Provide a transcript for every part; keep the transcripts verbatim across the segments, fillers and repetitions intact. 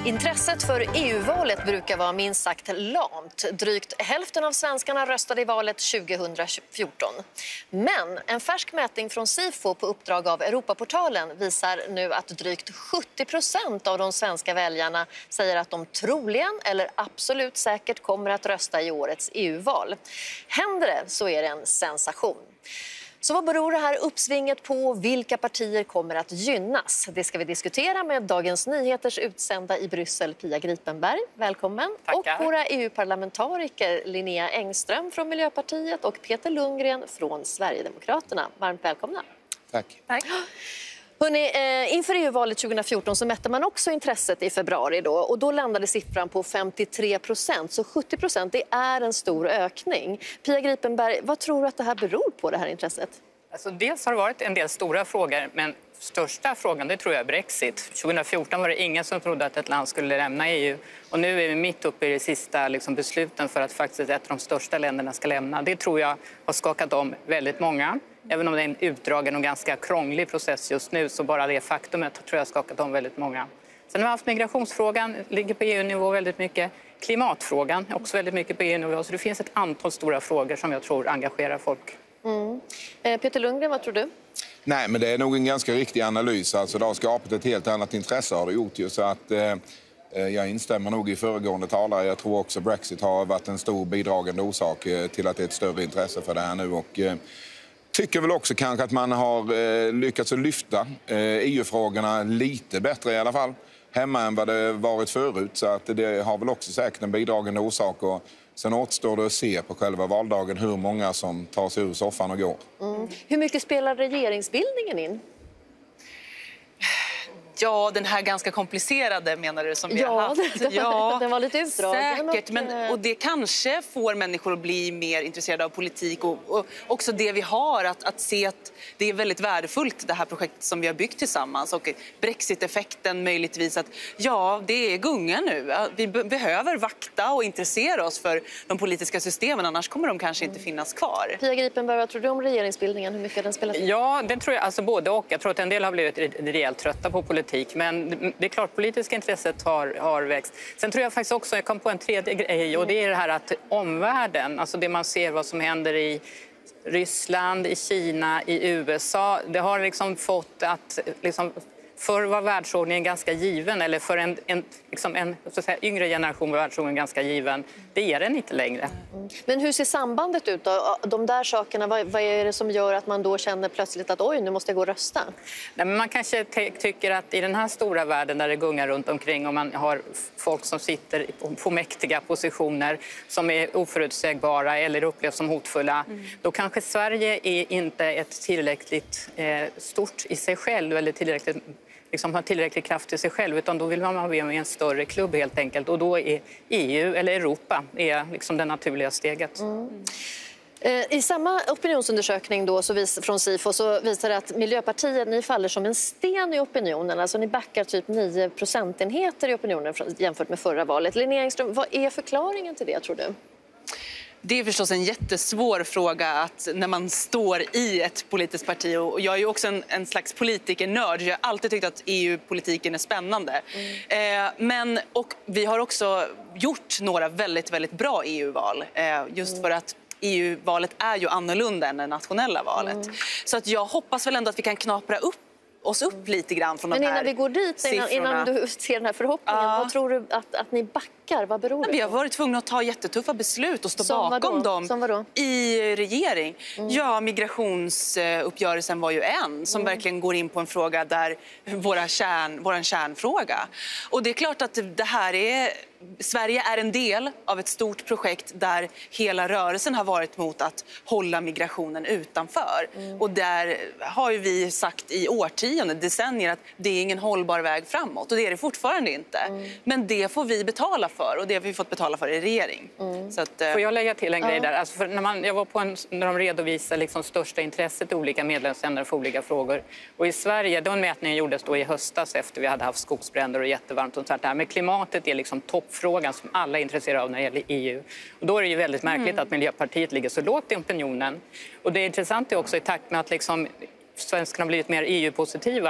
Intresset för E U-valet brukar vara minst sagt lamt. Drygt hälften av svenskarna röstade i valet tjugohundrafjorton. Men en färsk mätning från Sifo på uppdrag av Europaportalen visar nu att drygt sjuttio procent av de svenska väljarna säger att de troligen eller absolut säkert kommer att rösta i årets E U-val. Händer det så är det en sensation. Så vad beror det här uppsvinget på? Vilka partier kommer att gynnas? Det ska vi diskutera med Dagens Nyheters utsända i Bryssel, Pia Gripenberg. Välkommen. Tackar. Och våra E U-parlamentariker Linnea Engström från Miljöpartiet och Peter Lundgren från Sverigedemokraterna. Varmt välkomna. Tack. Tack. Hörrni, eh, inför E U-valet tjugohundrafjorton så mätte man också intresset i februari då, och då landade siffran på femtiotre procent. Så sjuttio procent, det är en stor ökning. Pia Gripenberg, vad tror du att det här beror på, det här intresset? Alltså, dels har det varit en del stora frågor, men största frågan det tror jag är Brexit. tjugohundrafjorton var det ingen som trodde att ett land skulle lämna E U. Och nu är vi mitt uppe i de sista liksom, besluten för att faktiskt ett av de största länderna ska lämna. Det tror jag har skakat om väldigt många. Även om det är en utdragen och ganska krånglig process just nu, så bara det faktumet tror jag har skakat om väldigt många. Sen har vi haft migrationsfrågan, ligger på E U-nivå väldigt mycket. Klimatfrågan också väldigt mycket på E U-nivå. Så det finns ett antal stora frågor som jag tror engagerar folk. Mm. Eh, Peter Lundgren, vad tror du? Nej, men det är nog en ganska riktig analys. Alltså, det har skapat ett helt annat intresse har det gjort ju, så att eh, jag instämmer nog i föregående talare. Jag tror också Brexit har varit en stor bidragande orsak eh, till att det är ett större intresse för det här nu. Och eh, tycker väl också kanske att man har eh, lyckats att lyfta eh, E U-frågorna lite bättre i alla fall hemma än vad det varit förut. Så att det har väl också säkert en bidragande orsak. Och sen återstår det att se på själva valdagen hur många som tar sig ur soffan och går. Mm. Hur mycket spelar regeringsbildningen in? Ja, den här ganska komplicerade menar du som vi ja, har haft. Den, ja, den var lite utdragen. Säkert, och, men, och det kanske får människor att bli mer intresserade av politik och, och också det vi har, att, att se att det är väldigt värdefullt det här projektet som vi har byggt tillsammans och Brexit-effekten möjligtvis att ja, det är gunga nu. Vi be- behöver vakta och intressera oss för de politiska systemen, annars kommer de kanske inte finnas kvar. Pia Gripenberg, vad tror du om regeringsbildningen? Hur mycket den spelar in? Ja, det tror jag, alltså både och. Jag tror att en del har blivit rejält trötta på politik. Men det är klart, politiska intresset har, har växt. Sen tror jag faktiskt också, jag kom på en tredje grej, och det är det här att omvärlden, alltså det man ser vad som händer i Ryssland, i Kina, i U S A, det har liksom fått att liksom, förr var världsordningen ganska given, eller för en, en, liksom en så att säga, yngre generation var världsordningen ganska given. Det är den inte längre. Mm. Men hur ser sambandet ut då? De där sakerna, vad, vad är det som gör att man då känner plötsligt att oj, nu måste jag gå och rösta? Nej, men man kanske te- tycker att i den här stora världen där det gungar runt omkring och man har folk som sitter på mäktiga positioner som är oförutsägbara eller upplevs som hotfulla, mm. då kanske Sverige är inte ett tillräckligt eh, stort i sig själv eller tillräckligt liksom har tillräcklig kraft i sig själv, utan då vill man vara med i en större klubb helt enkelt. Och då är E U eller Europa är liksom det naturliga steget. Mm. I samma opinionsundersökning då, så vis, från Sifo så visar det att Miljöpartiet ni faller som en sten i opinionen. Alltså ni backar typ nio procentenheter i opinionen jämfört med förra valet. Linnea Engström, vad är förklaringen till det tror du? Det är förstås en jättesvår fråga att när man står i ett politiskt parti, och jag är ju också en, en slags politikernörd, jag har alltid tyckt att E U-politiken är spännande. Mm. Eh, men, och vi har också gjort några väldigt, väldigt bra E U-val, eh, just mm. för att E U-valet är ju annorlunda än det nationella valet. Mm. Så att jag hoppas väl ändå att vi kan knapra upp oss upp lite grann från Men de här innan vi går dit, innan, innan du ser den här förhoppningen, uh. vad tror du att, att ni backar? Vad beror det på? Vi har varit tvungna att ta jättetuffa beslut och stå Som bakom dem Som i regering. Mm. Ja, migrationsuppgörelsen var ju en som mm. verkligen går in på en fråga där våra kärn, våran kärnfråga. Och det är klart att det här är... Sverige är en del av ett stort projekt där hela rörelsen har varit mot att hålla migrationen utanför. Mm. Och där har ju vi sagt i årtionden, decennier, att det är ingen hållbar väg framåt. Och det är det fortfarande inte. Mm. Men det får vi betala för, och det har vi fått betala för i regering. Mm. Så att, får jag lägga till en grej där? Alltså för när man, jag var på en, när de redovisar liksom största intresset i olika medlemsländer för olika frågor. Och i Sverige, den mätningen gjordes då i höstas efter vi hade haft skogsbränder och jättevarmt och sånt där. Men klimatet är liksom toppfrågan som alla är intresserade av när det gäller E U. Och då är det ju väldigt märkligt mm. att Miljöpartiet ligger så lågt i opinionen. Och det är intressant också i takt med att liksom svenskarna har blivit mer E U-positiva.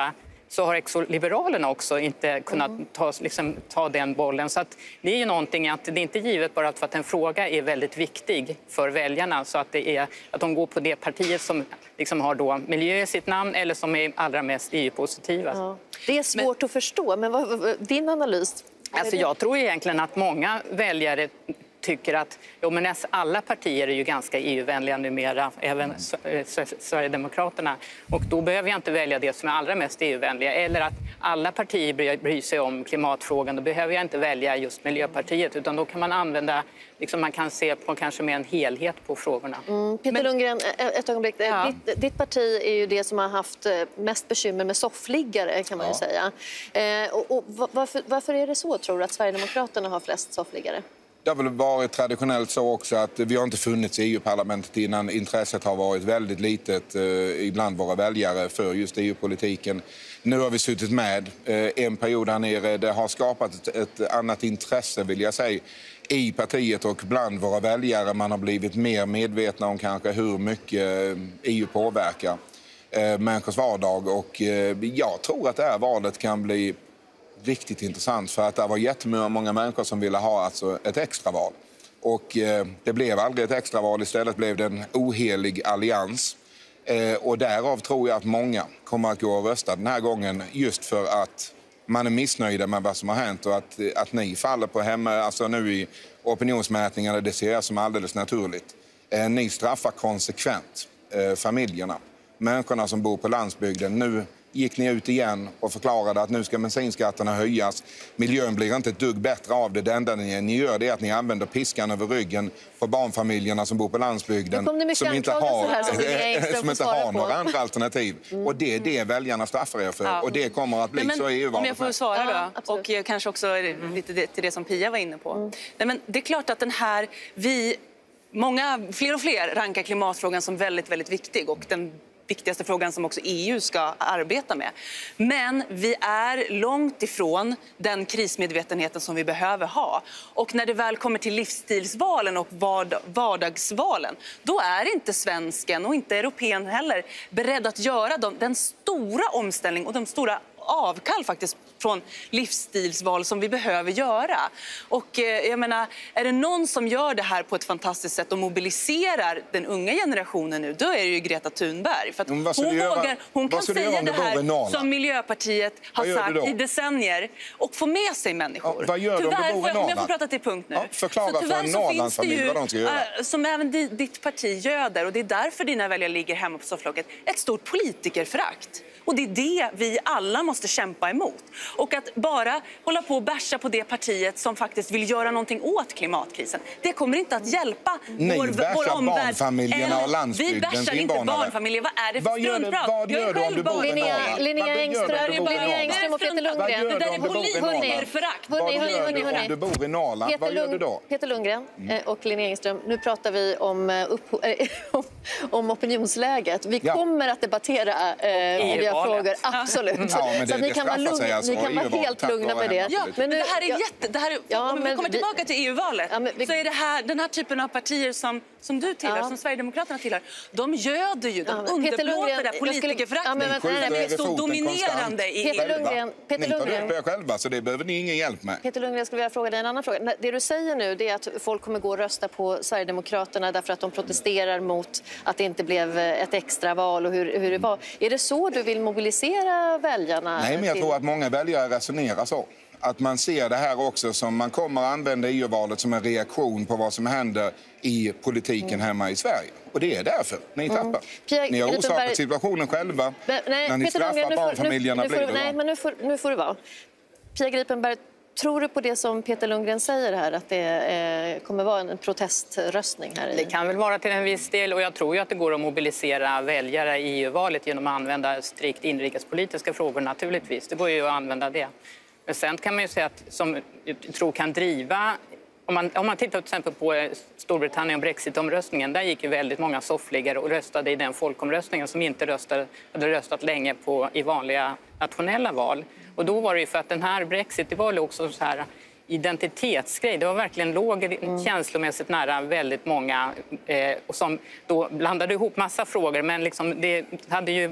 så har exoliberalerna också inte kunnat Mm. ta, liksom, ta den bollen. Så att det är ju någonting att det är inte givet bara för att en fråga är väldigt viktig för väljarna så att, det är, att de går på det partiet som liksom har då miljö i sitt namn eller som är allra mest E U-positiva. Ja. Det är svårt men... att förstå, men vad, vad, din analys? Alltså jag tror egentligen att många väljare tycker att jo, men alla partier är ju ganska E U-vänliga numera, även Sverigedemokraterna. Och då behöver jag inte välja det som är allra mest E U-vänliga. Eller att alla partier bryr, bryr sig om klimatfrågan. Då behöver jag inte välja just Miljöpartiet. Utan då kan man använda, liksom man kan se på kanske med en helhet på frågorna. Mm, Peter men, Lundgren, ett ögonblick. Ja. Ditt, ditt parti är ju det som har haft mest bekymmer med soffliggare kan man ja. ju säga. Eh, och, och varför, varför är det så tror du att Sverigedemokraterna har flest soffliggare? Det har väl varit traditionellt så också att vi har inte funnits i E U-parlamentet innan intresset har varit väldigt litet eh, ibland våra väljare för just E U-politiken. Nu har vi suttit med eh, en period här nere. Det har skapat ett, ett annat intresse vill jag säga i partiet och bland våra väljare. Man har blivit mer medvetna om kanske hur mycket E U påverkar eh, människors vardag och eh, jag tror att det här valet kan bli riktigt intressant för att det var jättemånga människor som ville ha alltså ett extraval. Och eh, det blev aldrig ett extraval, istället blev det en ohelig allians. Eh, och därav tror jag att många kommer att gå och rösta den här gången just för att man är missnöjda med vad som har hänt och att, att ni faller på hemma, alltså nu i opinionsmätningarna, det ser jag som alldeles naturligt. Eh, ni straffar konsekvent eh, familjerna, människorna som bor på landsbygden. Nu gick ni ut igen och förklarade att nu ska bensinskatterna höjas. Miljön blir inte ett dugg bättre av det. Det enda ni, ni gör det är att ni använder piskan över ryggen på barnfamiljerna som bor på landsbygden. Som inte har, här, som äh, som inte har några andra alternativ. Mm. Och det är det väljarna straffar er för. Ja. Och det kommer att bli men, så i E U-valet. Om jag får svara då, ja, och kanske också lite till det som Pia var inne på. Mm. Nej, men det är klart att den här, vi, många, fler och fler rankar klimatfrågan som väldigt, väldigt viktig och den viktigaste frågan som också E U ska arbeta med. Men vi är långt ifrån den krismedvetenheten som vi behöver ha. Och när det väl kommer till livsstilsvalen och vardagsvalen, då är inte svensken och inte europeen heller beredd att göra dem, den stora omställning och de stora avkall faktiskt från livsstilsval som vi behöver göra. Och eh, jag menar, är det någon som gör det här på ett fantastiskt sätt och mobiliserar den unga generationen nu, då är det ju Greta Thunberg. För att hon vågar, hon kan säga det här som Miljöpartiet har sagt i decennier och få med sig människor. Ja, vad gör tyvärr, de om jag får prata till punkt nu. Ja, förklara så för en Norrlandsfamilj vad de ska göra. Äh, som även di, ditt parti göder, och det är därför dina väljare ligger hemma på sofflocket, ett stort politikerförakt. Och det är det vi alla måste kämpa emot. Och att bara hålla på och bärsa på det partiet som faktiskt vill göra någonting åt klimatkrisen, det kommer inte att hjälpa Ni vår, vår omvärld. Barnfamiljerna och landsbygdens Vi bärsar inte barnfamiljer. Vad är det för struntprat? Vad gör du om du bor i Norrland? Linnea Engström och Peter Lundgren. Det där är politikerförakt. Vad gör du om du bor i Norrland? Vad gör du då? Peter Lundgren och Linnea Engström, nu pratar vi om, upp, om, om opinionsläget. Vi ja. kommer att debattera eh, frågor, absolut. Ja, det, så att ni kan vara, lugn, ni kan vara helt lugna med det. Ja, men nu, det här är ja, jätte... Det här, ja, om vi kommer tillbaka vi, till E U-valet ja, vi, så är det här, den här typen av partier som, som du tillhör, ja. som Sverigedemokraterna tillhör, de göder ju, de ja, underblåser det politikerföraktet. Ja, det är så dominerande i Peter Lundgren, Peter Lundgren. Ni tar upp er själva, så det behöver ni ingen hjälp med. Peter Lundgren, jag skulle vilja fråga dig en annan fråga. Det du säger nu det är att folk kommer gå och rösta på Sverigedemokraterna därför att de protesterar mot att det inte blev ett extra val och hur, hur det var. Är det så du vill mobilisera väljarna? Nej, men jag till... tror att många väljare resonerar så. Att man ser det här också som man kommer att använda E U-valet som en reaktion på vad som händer i politiken mm. hemma i Sverige. Och det är därför ni tappar. Mm. Pia, ni har orsakat Gripenberg... situationen själva men, nej, när ni Peter straffar barnfamiljerna. Nu, nu, nu får, nej, men nu får, nu får det vara. Pia Gripenberg, tror du på det som Peter Lundgren säger här, att det eh, kommer vara en proteströstning här? I... Det kan väl vara till en viss del, och jag tror ju att det går att mobilisera väljare i E U-valet genom att använda strikt inrikespolitiska frågor naturligtvis. Det går ju att använda det. Men sen kan man ju säga att som jag tror kan driva, om man, om man tittar till exempel på Storbritannien och Brexit-omröstningen, där gick ju väldigt många soffliggare och röstade i den folkomröstningen som inte röstade, hade röstat länge på i vanliga nationella val. Och då var det ju för att den här Brexit, det var också så här identitetsgrej. Det var verkligen låg mm. känslomässigt nära väldigt många eh, och som då blandade ihop massa frågor, men liksom det hade ju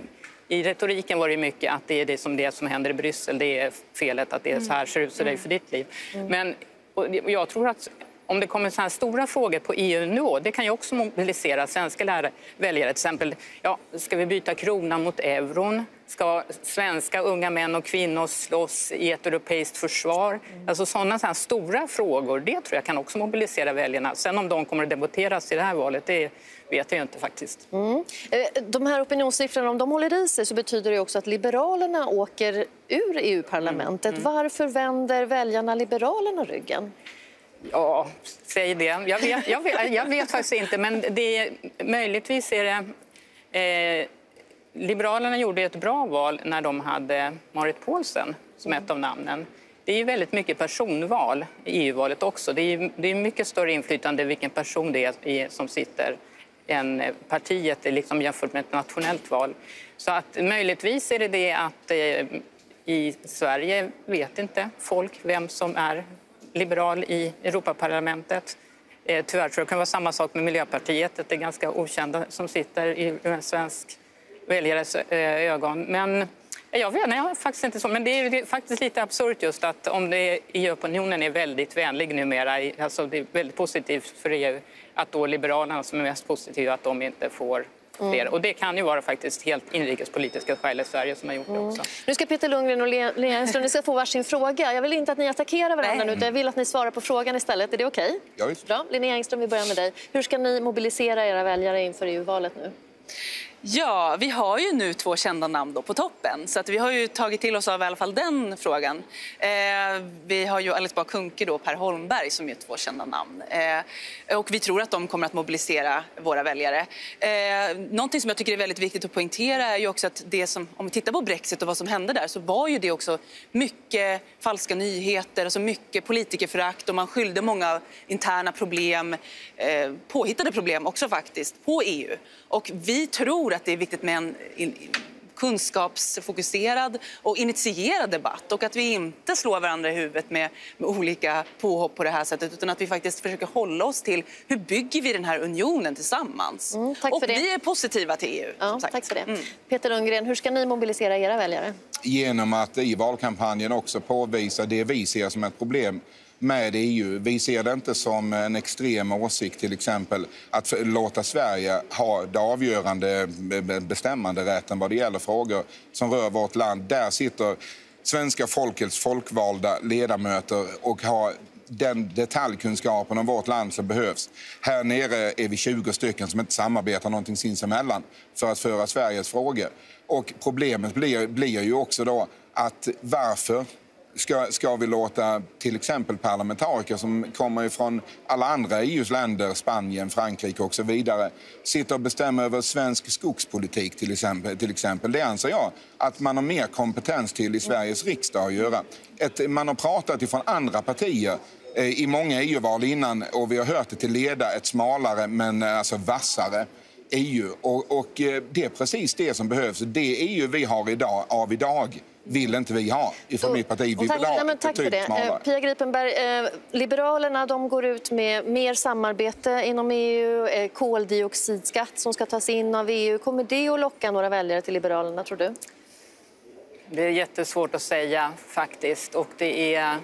I retoriken var det mycket att det är det som, det som händer i Bryssel, det är felet, att det är så här ser ut så dig för ditt liv. Mm. Men och jag tror att om det kommer så här stora frågor på E U-nivå, det kan ju också mobilisera svenska lärare, väljare. Till exempel, ja, ska vi byta kronan mot euron? Ska svenska unga män och kvinnor slåss i ett europeiskt försvar? Mm. Alltså sådana så här stora frågor, det tror jag kan också mobilisera väljarna. Sen om de kommer att debatteras i det här valet, det vet jag inte faktiskt. Mm. De här opinionssiffrorna, om de håller i sig så betyder det också att Liberalerna åker ur E U-parlamentet. Mm. Mm. Varför vänder väljarna Liberalerna ryggen? Ja, säg det. Jag vet, jag vet, jag vet faktiskt inte, men det, möjligtvis är det... Eh, Liberalerna gjorde ett bra val när de hade Marit Paulsen som ett av namnen. Det är ju väldigt mycket personval i E U-valet också. Det är, det är mycket större inflytande vilken person det är som sitter än partiet liksom jämfört med ett nationellt val. Så att möjligtvis är det det att eh, i Sverige vet inte folk vem som är liberal i Europaparlamentet. Eh, tyvärr tror jag det kan vara samma sak med Miljöpartiet. Det är ganska okända som sitter i en svensk väljares eh, ögon. Men jag vet nej, faktiskt inte så. Men det är, det är faktiskt lite absurt just att om det E U-opinionen är väldigt vänlig numera, alltså det är väldigt positivt för E U, att då Liberalerna som är mest positiva att de inte får fler. Mm. Och det kan ju vara faktiskt helt inrikespolitiska skäl i Sverige som har gjort det också. Mm. Nu ska Peter Lundgren och Linnea Engström, ni ska få varsin fråga. Jag vill inte att ni attackerar varandra nu, utan jag vill att ni svarar på frågan istället. Är det okej? Okay? Ja, visst. Bra. Linnea Engström, vi börjar med dig. Hur ska ni mobilisera era väljare inför E U-valet nu? Ja, vi har ju nu två kända namn då på toppen. Så att vi har ju tagit till oss av i alla fall den frågan. Eh, vi har ju Alice Bah Kuhnke och Per Holmberg som är två kända namn. Eh, och vi tror att de kommer att mobilisera våra väljare. Eh, någonting som jag tycker är väldigt viktigt att poängtera är ju också att det som, om vi tittar på Brexit och vad som hände där, så var ju det också mycket falska nyheter, alltså mycket politikerförakt, och man skyllde många interna problem, eh, påhittade problem också faktiskt, på E U. Och vi tror att det är viktigt med en kunskapsfokuserad och initierad debatt, och att vi inte slår varandra i huvudet med, med olika påhopp på det här sättet, utan att vi faktiskt försöker hålla oss till hur bygger vi den här unionen tillsammans. Mm, tack och för det. Vi är positiva till E U. Ja, tack för det. Mm. Peter Lundgren, hur ska ni mobilisera era väljare? Genom att i valkampanjen också påvisa det vi ser som ett problem med E U. Vi ser det inte som en extrem åsikt, till exempel att låta Sverige ha det avgörande bestämmande rätten vad det gäller frågor som rör vårt land. Där sitter svenska folkets folkvalda ledamöter och har den detaljkunskapen om vårt land som behövs. Här nere är vi tjugo stycken som inte samarbetar någonting sinsemellan för att föra Sveriges frågor. Och problemet blir, blir ju också då att varför Ska, ska vi låta till exempel parlamentariker som kommer från alla andra E U:s länder, Spanien, Frankrike och så vidare, sitta och bestämma över svensk skogspolitik till exempel. Till exempel. Det anser jag att man har mer kompetens till i Sveriges riksdag att göra. Ett, man har pratat ifrån andra partier eh, i många E U-val innan, och vi har hört det till leda ett smalare men alltså vassare E U. Och, och eh, det är precis det som behövs. Det E U vi har idag, av idag vill inte vi ha ifrån mitt parti. Vi tack, vill ha nej, tack för det. Smalare. Pia Gripenberg, eh, Liberalerna de går ut med mer samarbete inom E U, eh, koldioxidskatt som ska tas in av E U. Kommer det att locka några väljare till Liberalerna, tror du? Det är jättesvårt att säga faktiskt, och det är...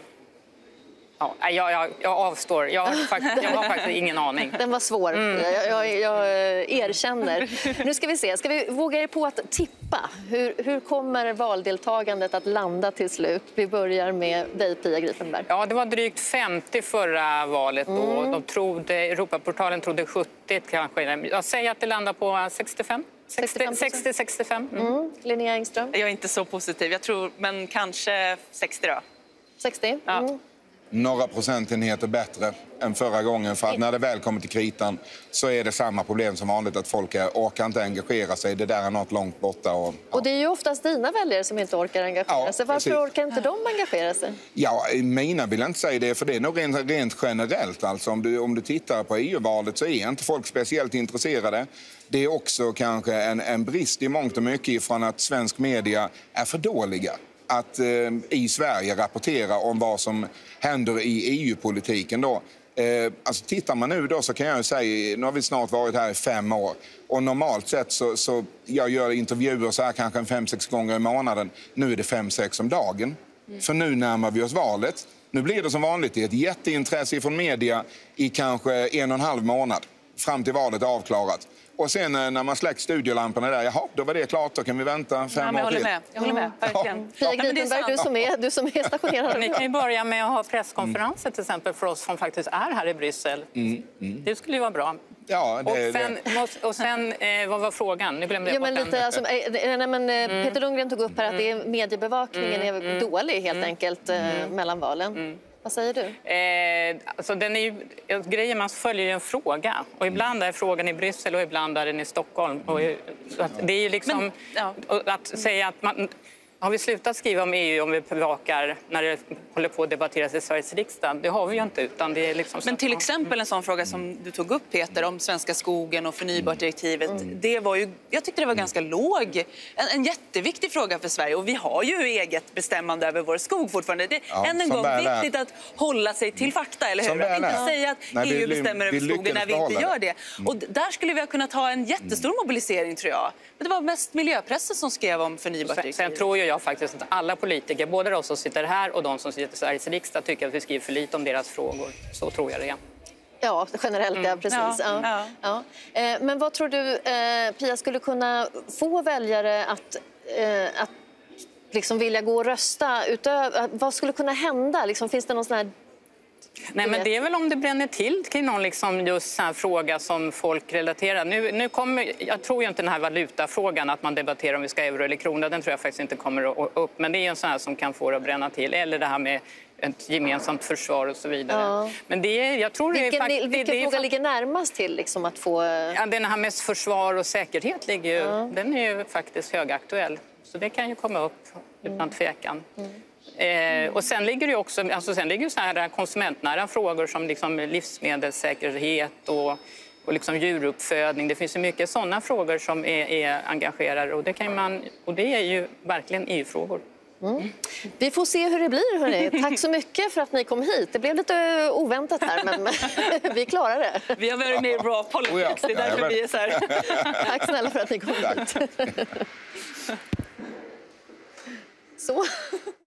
Ja, jag, jag, jag avstår. Jag har, faktiskt, jag har faktiskt ingen aning. Den var svår. Mm. Jag, jag, jag erkänner. Nu ska vi se. Ska vi våga er på att tippa? Hur, hur kommer valdeltagandet att landa till slut? Vi börjar med dig, Pia Gripenberg. Ja, det var drygt femtio förra valet. Då. Mm. De trodde, Europaportalen trodde sjuttio kanske. Jag säger att det landar på sextiofem. sextio sextiofem. Mm. Mm. Linnea Engström? Jag är inte så positiv. Jag tror, men kanske sextio då. sextio? Mm. Ja. Några procentenheter bättre än förra gången, för att när det väl kommer till kritan så är det samma problem som vanligt, att folk orkar inte engagera sig. Det där är något långt borta. Och, ja. och det är ju oftast dina väljare som inte orkar engagera ja, sig. Varför precis. orkar inte de engagera sig? Ja, mina vill inte säga det, för det är nog rent, rent generellt. Alltså, om, du, om du tittar på E U-valet så är inte folk speciellt intresserade. Det är också kanske en, en brist i mångt och mycket från att svensk media är för dåliga att eh, i Sverige rapportera om vad som händer i E U-politiken då. Eh, alltså tittar man nu då så kan jag ju säga, nu har vi snart varit här i fem år och normalt sett så, så jag gör intervjuer så här kanske en fem, sex gånger i månaden. Nu är det fem, sex om dagen. Mm. För nu närmar vi oss valet. Nu blir det som vanligt ett jätteintresse från media i kanske en och en halv månad fram till valet är avklarat. Och sen när man släckt studiolamporna där, jaha, då var det klart, då kan vi vänta fem ja, år till. Med. Jag håller med, verkligen. Pia Gripenberg, du som är, du som är stationerad. Ni kan ju börja med att ha presskonferenser till exempel för oss som faktiskt är här i Bryssel. Mm, mm. Det skulle ju vara bra. Ja, det, och sen, det. Och sen eh, vad var frågan? Nu glömde jag ja, men lite, alltså, eh, nej, men, mm. Peter Lundgren tog upp här att det är, mediebevakningen mm. är dålig helt mm. enkelt eh, mm. mellan valen. Mm. Vad säger du? Eh, alltså den är ju, grejen, man följer ju en fråga. Och ibland är frågan i Bryssel och ibland är den i Stockholm. Och, så att det är ju liksom... Men, ja. Att säga att man... Har vi slutat skriva om E U om vi bevakar när det håller på att debatteras i Sveriges riksdag? Det har vi ju inte. Utan det är liksom Men till exempel en sån fråga som du tog upp, Peter, om svenska skogen och förnybartdirektivet. Mm. Det var ju, jag tyckte det var ganska låg, en, en jätteviktig fråga för Sverige. Och vi har ju eget bestämmande över vår skog fortfarande. Det är ja, än en gång viktigt att hålla sig till fakta, eller hur? Att inte säga att Nej, E U bestämmer över skogen när vi inte gör det. Mm. Och där skulle vi ha kunnat ha en jättestor mobilisering, tror jag. Men det var mest miljöpressen som skrev om förnybardirektivet. Sen tror jag Jag faktiskt att alla politiker, både de som sitter här och de som sitter i Sveriges riksdag, tycker att vi skriver för lite om deras frågor. Så tror jag det är. Ja, generellt, mm. ja, precis. Ja, ja. Ja. Ja. Eh, men vad tror du, eh, Pia, skulle kunna få väljare att, eh, att liksom vilja gå och rösta? Utöver, vad skulle kunna hända? Liksom, finns det någon sån här... Nej, men det är väl om det bränner till kring någon liksom just sån här fråga som folk relaterar. Nu, nu kommer, jag tror ju inte den här valutafrågan, att man debatterar om vi ska euro eller krona, den tror jag faktiskt inte kommer upp. Men det är en sån här som kan få det att bränna till. Eller det här med ett gemensamt försvar och så vidare. Ja. Men det är, jag tror vilken det är faktiskt... Vilken det är, fråga ligger närmast till liksom, att få... Ja, den här med försvar och säkerhet ligger ju, ja. Den är ju faktiskt högaktuell. Så det kan ju komma upp utan mm. tvekan. Mm. Eh, och sen ligger det också, alltså sen ligger det så här konsumentnära frågor som liksom livsmedelssäkerhet och, och liksom djuruppfödning. Det finns ju mycket sådana frågor som är, är engagerade och det, kan man, och det är ju verkligen E U-frågor. Mm. Vi får se hur det blir, hörni. Tack så mycket för att ni kom hit. Det blev lite oväntat här, men vi klarar det. Vi har varit med i Raw Politics, det är därför vi är så här. Tack snälla för att ni kom hit. Så.